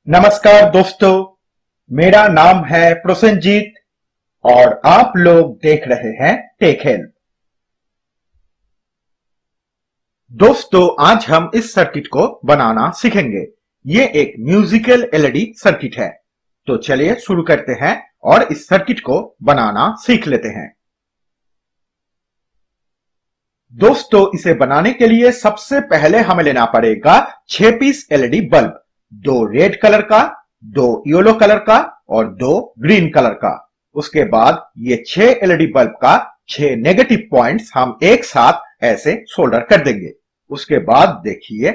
नमस्कार दोस्तों, मेरा नाम है प्रसन्नजीत और आप लोग देख रहे हैं टेक हेल्प। दोस्तों, आज हम इस सर्किट को बनाना सीखेंगे। ये एक म्यूजिकल एलईडी सर्किट है। तो चलिए शुरू करते हैं और इस सर्किट को बनाना सीख लेते हैं। दोस्तों, इसे बनाने के लिए सबसे पहले हमें लेना पड़ेगा 6 piece LED bulb, 2 red colour का, 2 येलो कलर का और 2 ग्रीन कलर का। उसके बाद ये 6 एलईडी बल्ब का 6 नेगेटिव पॉइंट्स हम एक साथ ऐसे सोल्डर कर देंगे। उसके बाद देखिए,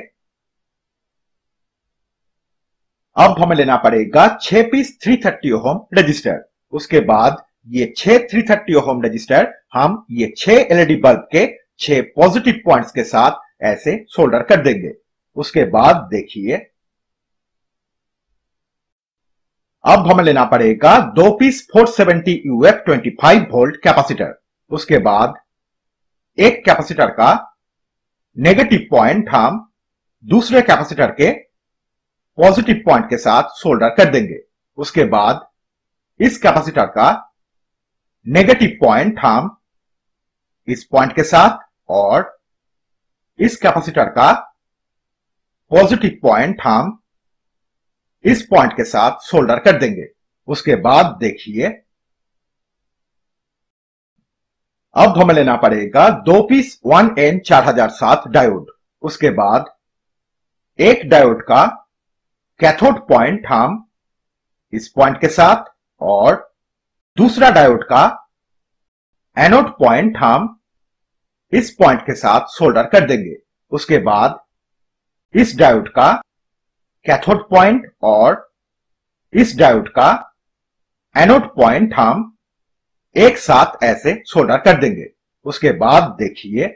अब हमें लेना पड़ेगा 6 पीस 330 ओम रजिस्टर। उसके बाद ये 6 330 ओम रजिस्टर हम ये 6 एलईडी बल्ब के 6 पॉजिटिव पॉइंट्स के साथ ऐसे सोल्डर कर देंगे। उसके बाद देखिए, अब हमें लेना पड़ेगा 2 पीस 470 यूएफ 25 वोल्ट कैपेसिटर। उसके बाद एक कैपेसिटर का नेगेटिव पॉइंट हम दूसरे कैपेसिटर के पॉजिटिव पॉइंट के साथ सोल्डर कर देंगे। उसके बाद इस कैपेसिटर का नेगेटिव पॉइंट हम इस पॉइंट के साथ और इस कैपेसिटर का पॉजिटिव पॉइंट हम इस पॉइंट के साथ सोल्डर कर देंगे। उसके बाद देखिए, अब हमें लेना पड़ेगा 2 पीस 1N4007 डायोड। उसके बाद एक डायोड का कैथोड पॉइंट हम इस पॉइंट के साथ और दूसरा डायोड का एनोड पॉइंट हम इस पॉइंट के साथ सोल्डर कर देंगे। उसके बाद इस डायोड का कैथोड पॉइंट और इस डायोड का एनोड पॉइंट हम एक साथ ऐसे सोल्डर कर देंगे। उसके बाद देखिए,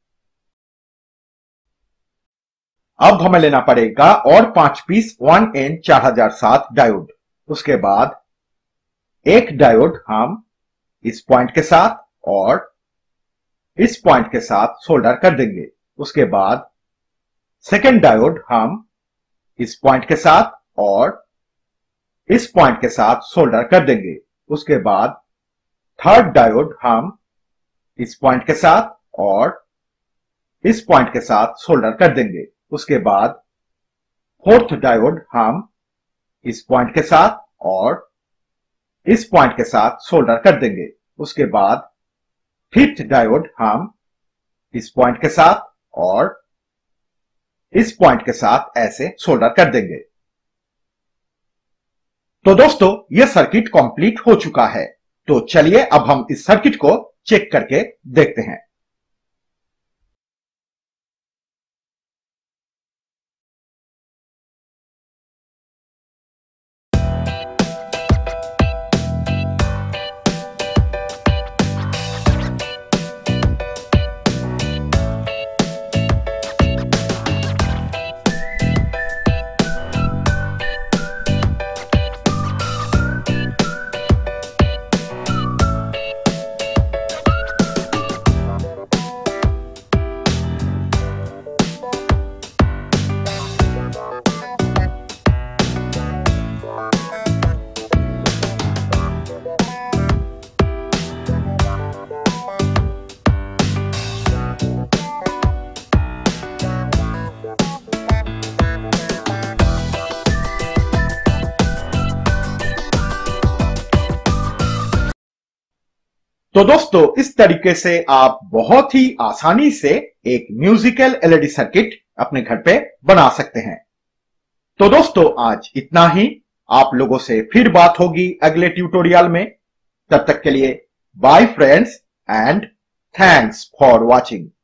अब हमें लेना पड़ेगा और 5 पीस 1N4007 डायोड। उसके बाद एक डायोड हम इस पॉइंट के साथ और इस पॉइंट के साथ सोल्डर कर देंगे। उसके बाद सेकेंड डायोड हम इस पॉइंट के साथ और इस पॉइंट के साथ सोल्डर कर देंगे। उसके बाद थर्ड डायोड हम इस पॉइंट के साथ और इस पॉइंट के साथ सोल्डर कर देंगे। उसके बाद फोर्थ डायोड हम इस पॉइंट के साथ और इस पॉइंट के साथ सोल्डर कर देंगे। उसके बाद फिफ्थ डायोड हम इस पॉइंट के साथ और इस पॉइंट के साथ ऐसे सोल्डर कर देंगे। तो दोस्तों, यह सर्किट कंप्लीट हो चुका है। तो चलिए अब हम इस सर्किट को चेक करके देखते हैं। तो दोस्तों, इस तरीके से आप बहुत ही आसानी से एक म्यूजिकल एलईडी सर्किट अपने घर पे बना सकते हैं। तो दोस्तों, आज इतना ही। आप लोगों से फिर बात होगी अगले ट्यूटोरियल में। तब तक के लिए bye friends and thanks for watching.